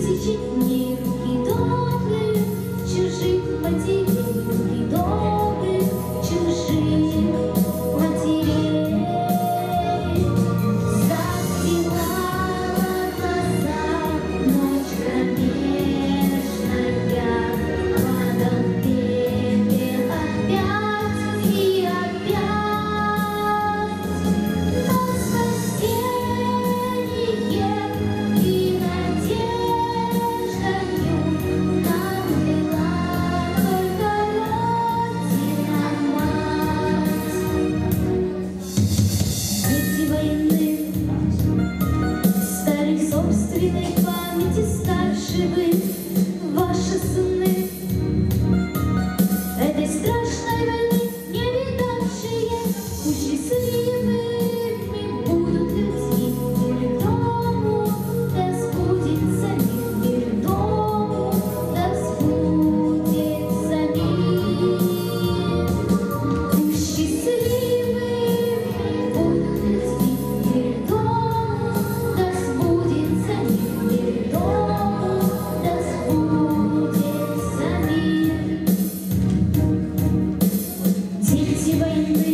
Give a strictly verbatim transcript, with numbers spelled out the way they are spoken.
тысячи дней, руки добрые, чужих матерей, руки добрых, чужих матерей. Застилала глаза ночь кромешная, падал пепел опять и опять. Но спасение и надеждою нам была только Родина мать. Дети войны, старых собственной памяти старше вы, ваши сыны, этой страшной войны не видавшие, пусть счастливыми будут людьми, мир дому да сбудется мир, мир дому да сбудется мир. Пусть счастливыми будут людьми, мир дому да сбудется мир, мир дому да сбудется мир. Дети войны,